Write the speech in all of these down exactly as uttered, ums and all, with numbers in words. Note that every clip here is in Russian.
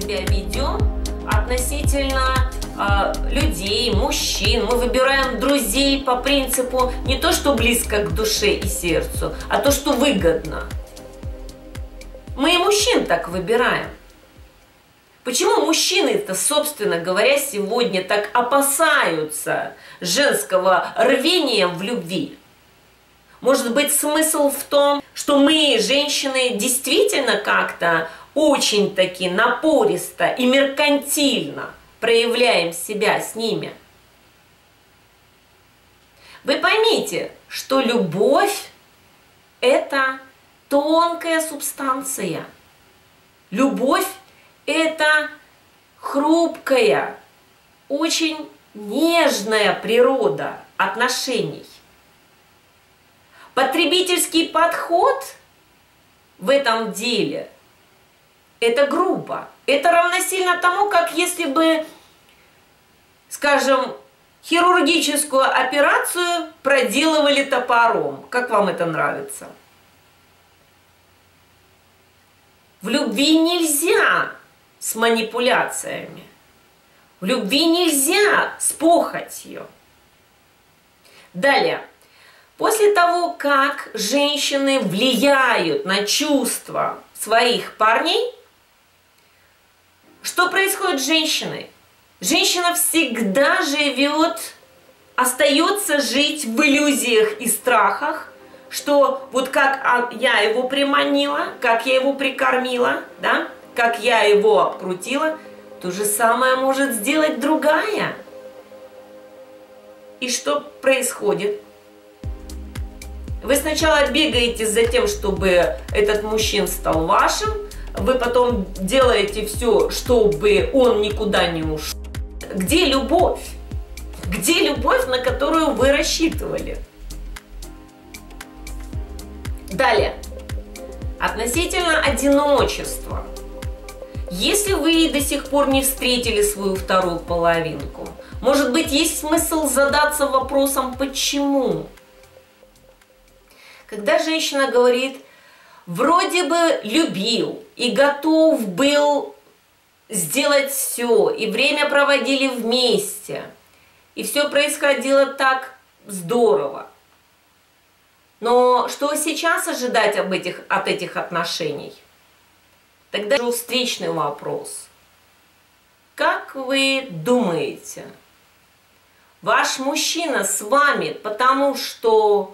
себя ведем относительно э, людей, мужчин. Мы выбираем друзей по принципу не то, что близко к душе и сердцу, а то, что выгодно. Мы и мужчин так выбираем. Почему мужчины-то, собственно говоря, сегодня так опасаются женского рвения в любви? Может быть, смысл в том, что мы, женщины, действительно как-то очень-таки напористо и меркантильно проявляем себя с ними? Вы поймите, что любовь – это тонкая субстанция. Любовь – это хрупкая, очень нежная природа отношений. Потребительский подход в этом деле – это грубо. Это равносильно тому, как если бы, скажем, хирургическую операцию проделывали топором. Как вам это нравится? В любви нельзя с манипуляциями. В любви нельзя с похотью. Далее. После того, как женщины влияют на чувства своих парней, что происходит с женщиной? Женщина всегда живет, остается жить в иллюзиях и страхах, что вот как я его приманила, как я его прикормила, да, как я его обкрутила, то же самое может сделать другая. И что происходит? Вы сначала бегаете за тем, чтобы этот мужчина стал вашим, вы потом делаете все, чтобы он никуда не ушел. Где любовь? Где любовь, на которую вы рассчитывали? Далее. Относительно одиночества. Если вы до сих пор не встретили свою вторую половинку, может быть, есть смысл задаться вопросом «почему?». Когда женщина говорит, вроде бы любил и готов был сделать все, и время проводили вместе, и все происходило так здорово. Но что сейчас ожидать об этих, от этих отношений? Тогда же встречный вопрос. Как вы думаете, ваш мужчина с вами, потому что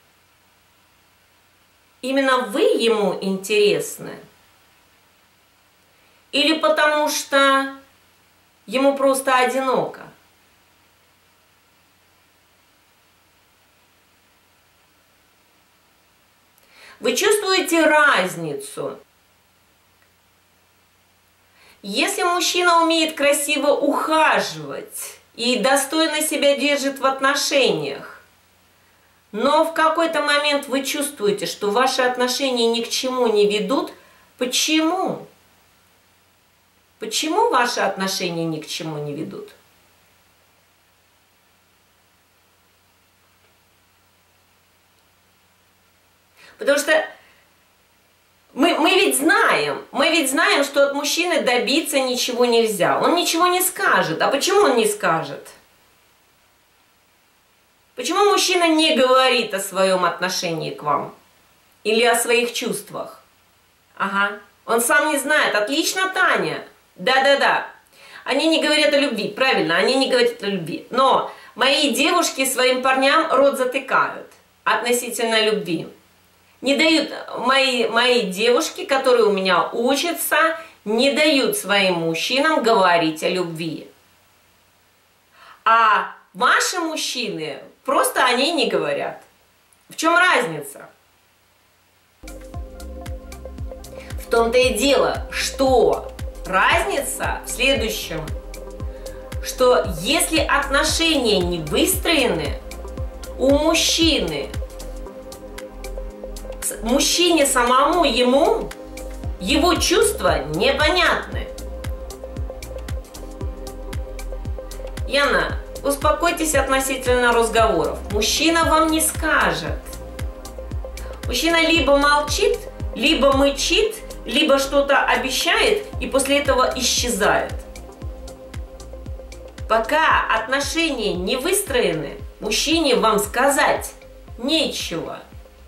именно вы ему интересны? Или потому что ему просто одиноко? Вы чувствуете разницу? Если мужчина умеет красиво ухаживать и достойно себя держит в отношениях, но в какой-то момент вы чувствуете, что ваши отношения ни к чему не ведут. Почему? Почему ваши отношения ни к чему не ведут? Потому что мы, мы ведь знаем, мы ведь знаем, что от мужчины добиться ничего нельзя. Он ничего не скажет. А почему он не скажет? Почему мужчина не говорит о своем отношении к вам? Или о своих чувствах? Ага, он сам не знает. Отлично, Таня. Да-да-да. Они не говорят о любви. Правильно, они не говорят о любви. Но мои девушки своим парням рот затыкают относительно любви. Не дают, мои, мои девушки, которые у меня учатся, не дают своим мужчинам говорить о любви. А ваши мужчины, просто они не говорят. В чем разница? В том-то и дело, что разница в следующем, что если отношения не выстроены, у мужчины, мужчине самому ему, его чувства непонятны. Яна, успокойтесь относительно разговоров. Мужчина вам не скажет. Мужчина либо молчит, либо мычит, либо что-то обещает и после этого исчезает. Пока отношения не выстроены, мужчине вам сказать нечего.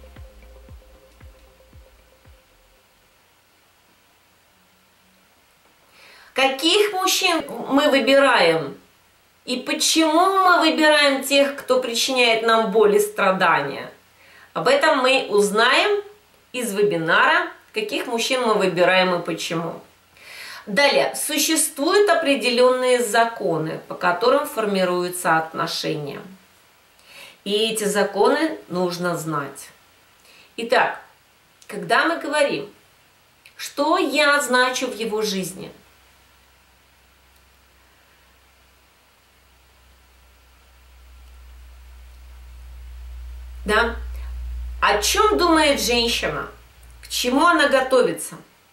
Каких мужчин мы выбираем? И почему мы выбираем тех, кто причиняет нам боль и страдания? Об этом мы узнаем из вебинара, каких мужчин мы выбираем и почему. Далее, существуют определенные законы, по которым формируются отношения. И эти законы нужно знать. Итак, когда мы говорим, что я значу в его жизни, да? О чем думает женщина? К чему она готовится?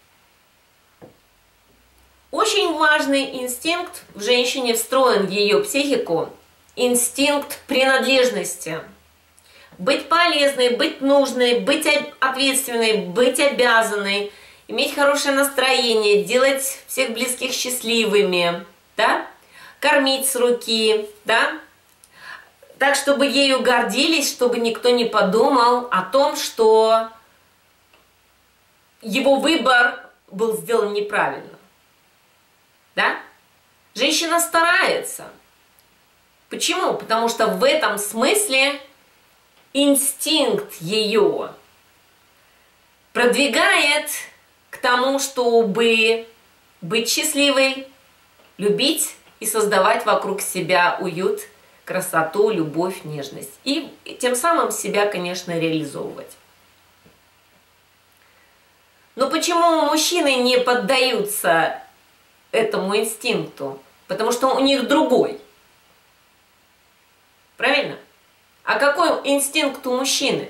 Очень важный инстинкт в женщине встроен в ее психику. Инстинкт принадлежности. Быть полезной, быть нужной, быть ответственной, быть обязанной, иметь хорошее настроение, делать всех близких счастливыми, да? Кормить с руки, да? Так, чтобы ею гордились, чтобы никто не подумал о том, что его выбор был сделан неправильно. Да? Женщина старается. Почему? Потому что в этом смысле инстинкт ее продвигает к тому, чтобы быть счастливой, любить и создавать вокруг себя уют, красоту, любовь, нежность. И тем самым себя, конечно, реализовывать. Но почему мужчины не поддаются этому инстинкту? Потому что у них другой. Правильно? А какой инстинкт у мужчины?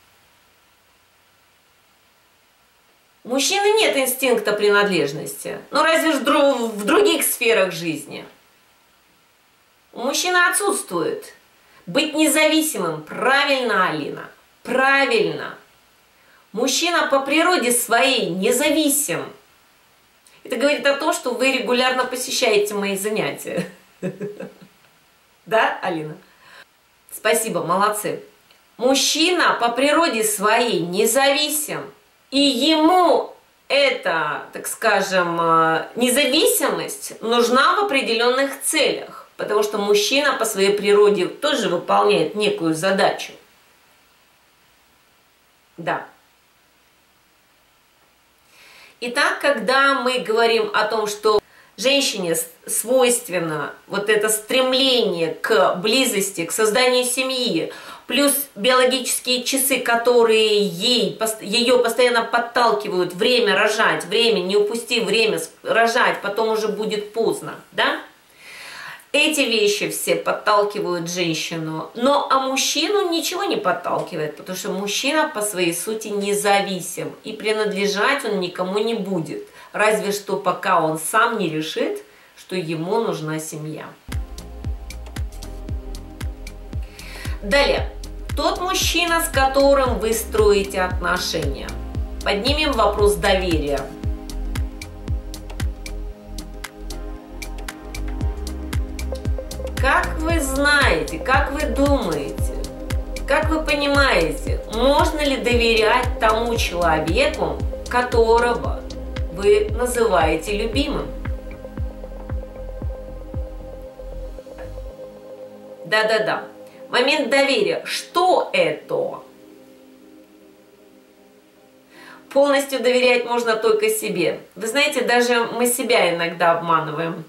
У мужчины нет инстинкта принадлежности. Ну разве ж в других сферах жизни. У мужчины отсутствует. Быть независимым. Правильно, Алина. Правильно. Мужчина по природе своей независим. Это говорит о том, что вы регулярно посещаете мои занятия. Да, Алина? Спасибо, молодцы. Мужчина по природе своей независим. И ему эта, так скажем, независимость нужна в определенных целях. Потому что мужчина по своей природе тоже выполняет некую задачу. Да. Итак, когда мы говорим о том, что женщине свойственно вот это стремление к близости, к созданию семьи, плюс биологические часы, которые ей, ее постоянно подталкивают, время рожать, время, не упусти время рожать, потом уже будет поздно, да? Эти вещи все подталкивают женщину, но а мужчину ничего не подталкивает, потому что мужчина по своей сути независим, и принадлежать он никому не будет, разве что пока он сам не решит, что ему нужна семья. Далее, тот мужчина, с которым вы строите отношения. Поднимем вопрос доверия. Как вы знаете, как вы думаете, как вы понимаете, можно ли доверять тому человеку, которого вы называете любимым? Да-да-да. Момент доверия. Что это? Полностью доверять можно только себе. Вы знаете, даже мы себя иногда обманываем.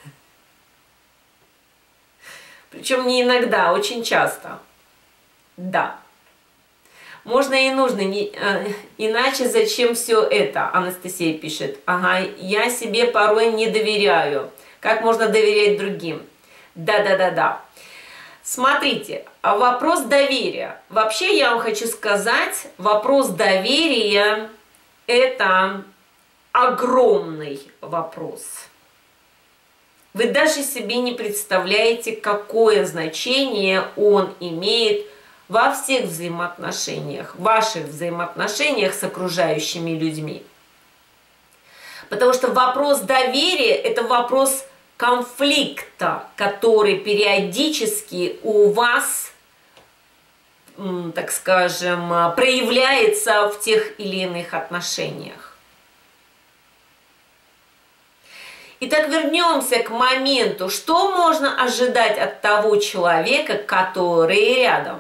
Причем не иногда, очень часто. Да. Можно и нужно, не, э, иначе зачем все это? Анастасия пишет. Ага, я себе порой не доверяю. Как можно доверять другим? Да-да-да-да. Смотрите, вопрос доверия. Вообще я вам хочу сказать, вопрос доверия – это огромный вопрос. Вы даже себе не представляете, какое значение он имеет во всех взаимоотношениях, ваших взаимоотношениях с окружающими людьми. Потому что вопрос доверия – это вопрос конфликта, который периодически у вас, так скажем, проявляется в тех или иных отношениях. Итак, вернемся к моменту, что можно ожидать от того человека, который рядом.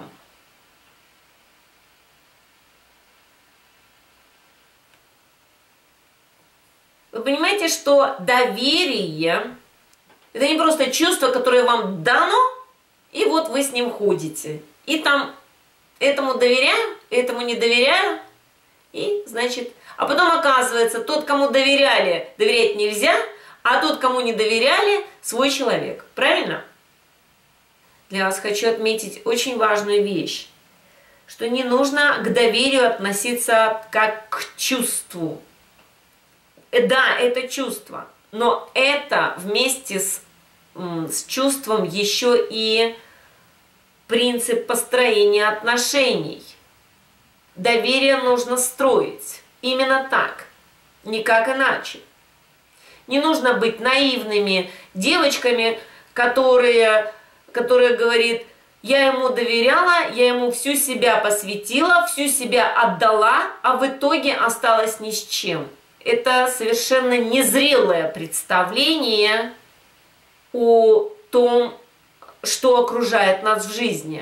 Вы понимаете, что доверие – это не просто чувство, которое вам дано, и вот вы с ним ходите. И там этому доверяю, этому не доверяю, и, значит… А потом оказывается, тот, кому доверяли, доверять нельзя, а тот, кому не доверяли, свой человек. Правильно? Для вас хочу отметить очень важную вещь, что не нужно к доверию относиться как к чувству. Да, это чувство, но это вместе с, с чувством еще и принцип построения отношений. Доверие нужно строить именно так, никак иначе. Не нужно быть наивными девочками, которые, которые говорят: я ему доверяла, я ему всю себя посвятила, всю себя отдала, а в итоге осталась ни с чем. Это совершенно незрелое представление о том, что окружает нас в жизни.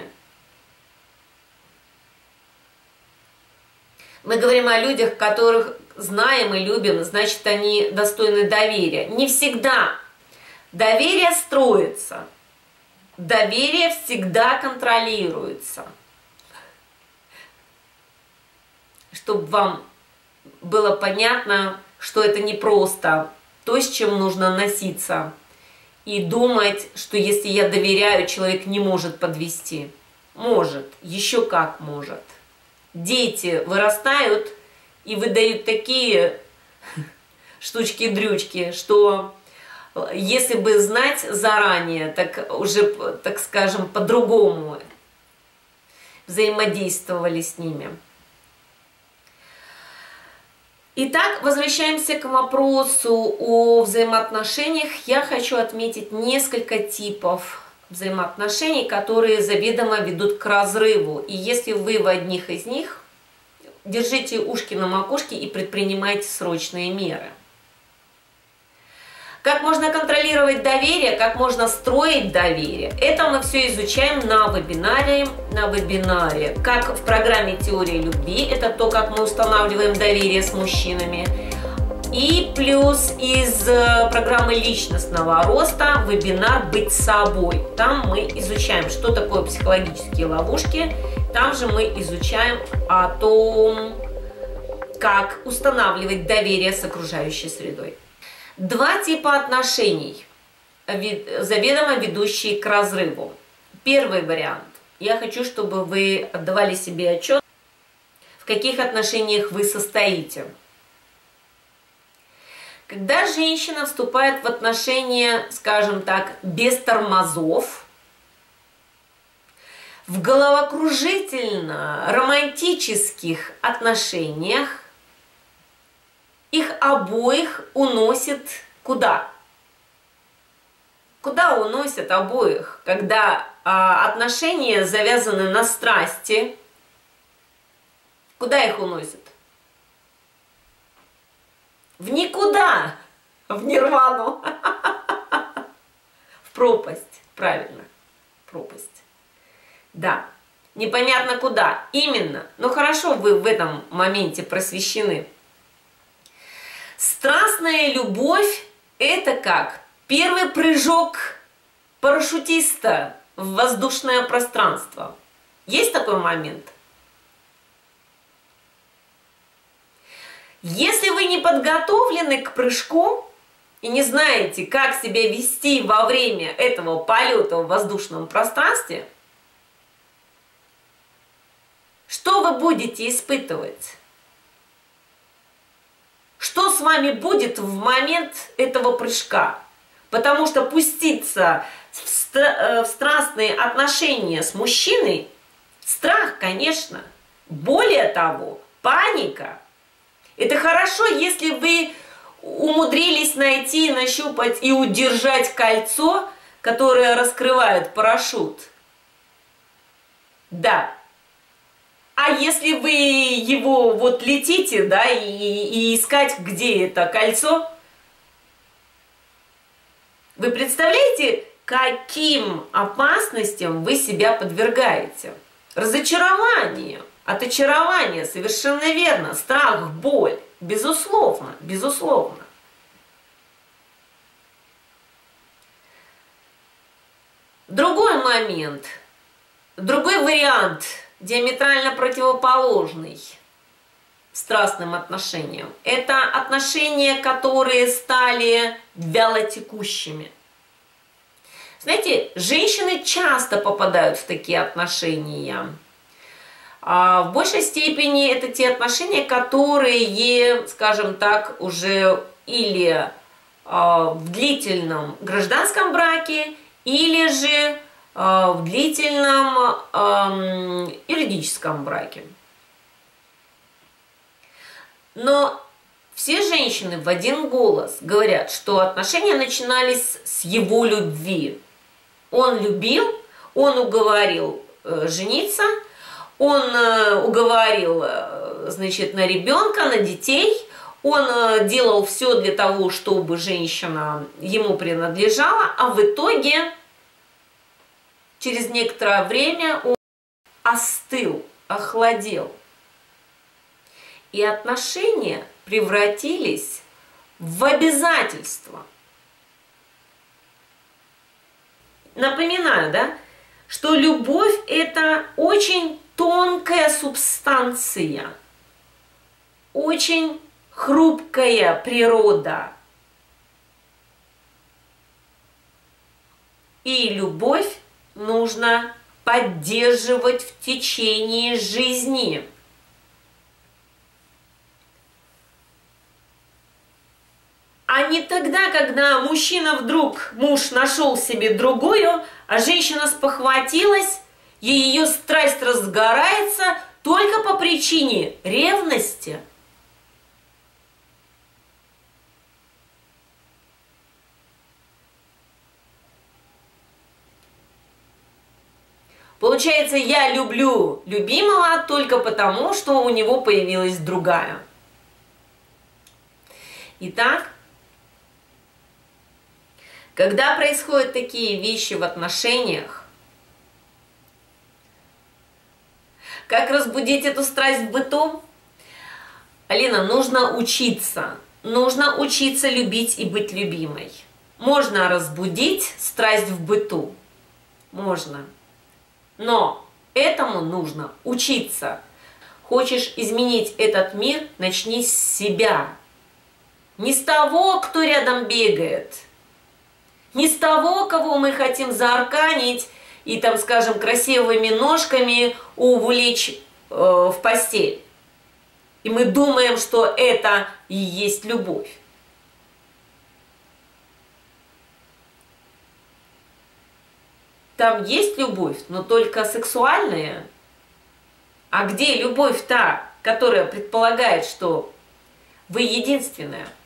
Мы говорим о людях, которых знаем и любим, значит, они достойны доверия. Не всегда. Доверие строится. Доверие всегда контролируется. Чтобы вам было понятно, что это не просто то, с чем нужно носиться, и думать, что если я доверяю, человек не может подвести. Может, еще как может. Дети вырастают и выдают такие штучки-дрючки, что если бы знать заранее, так уже, так скажем, по-другому взаимодействовали с ними. Итак, возвращаемся к вопросу о взаимоотношениях. Я хочу отметить несколько типов взаимоотношений, которые заведомо ведут к разрыву. И если вы в одних из них, держите ушки на макушке и предпринимайте срочные меры. Как можно контролировать доверие, как можно строить доверие, это мы все изучаем на вебинаре, на вебинаре. Как в программе «Теория любви», это то, как мы устанавливаем доверие с мужчинами. И плюс из программы личностного роста вебинар «Быть собой». Там мы изучаем, что такое психологические ловушки. Там же мы изучаем о том, как устанавливать доверие с окружающей средой. Два типа отношений, заведомо ведущие к разрыву. Первый вариант. Я хочу, чтобы вы отдавали себе отчет, в каких отношениях вы состоите. Когда женщина вступает в отношения, скажем так, без тормозов, в головокружительно-романтических отношениях, их обоих уносит куда? Куда уносят обоих, когда а, отношения завязаны на страсти? Куда их уносят? В никуда, в нирвану, в пропасть, правильно, пропасть. Да, непонятно куда, именно, но хорошо вы в этом моменте просвещены. Страстная любовь – это как первый прыжок парашютиста в воздушное пространство. Есть такой момент? Если вы не подготовлены к прыжку и не знаете, как себя вести во время этого полета в воздушном пространстве, что вы будете испытывать? Что с вами будет в момент этого прыжка? Потому что пуститься в, стра- в страстные отношения с мужчиной – страх, конечно. Более того, паника. Это хорошо, если вы умудрились найти, нащупать и удержать кольцо, которое раскрывает парашют. Да. А если вы его вот летите, да, и, и искать, где это кольцо, вы представляете, каким опасностям вы себя подвергаете? Разочарование, от очарования, совершенно верно, страх, боль, безусловно, безусловно. Другой момент, другой вариант, диаметрально противоположный страстным отношениям, это отношения, которые стали вялотекущими. Знаете, женщины часто попадают в такие отношения. А в большей степени это те отношения, которые, скажем так, уже или а, в длительном гражданском браке, или же а, в длительном а, юридическом браке. Но все женщины в один голос говорят, что отношения начинались с его любви. Он любил, он уговорил э, жениться, он э, уговорил, э, значит, на ребенка, на детей, он э, делал все для того, чтобы женщина ему принадлежала, а в итоге через некоторое время он остыл, охладел. И отношения превратились в обязательства. Напоминаю, да, что любовь – это очень тонкая субстанция, очень хрупкая природа. И любовь нужно поддерживать в течение жизни. А не тогда, когда мужчина вдруг, муж нашел себе другую, а женщина спохватилась, и ее страсть разгорается только по причине ревности. Получается, я люблю любимого только потому, что у него появилась другая. Итак, когда происходят такие вещи в отношениях, как разбудить эту страсть в быту? Алина, нужно учиться. Нужно учиться любить и быть любимой. Можно разбудить страсть в быту. Можно. Но этому нужно учиться. Хочешь изменить этот мир, начни с себя. Не с того, кто рядом бегает. Не с того, кого мы хотим заарканить и, там, скажем, красивыми ножками увлечь э, в постель. И мы думаем, что это и есть любовь. Там есть любовь, но только сексуальная. А где любовь та, которая предполагает, что вы единственная?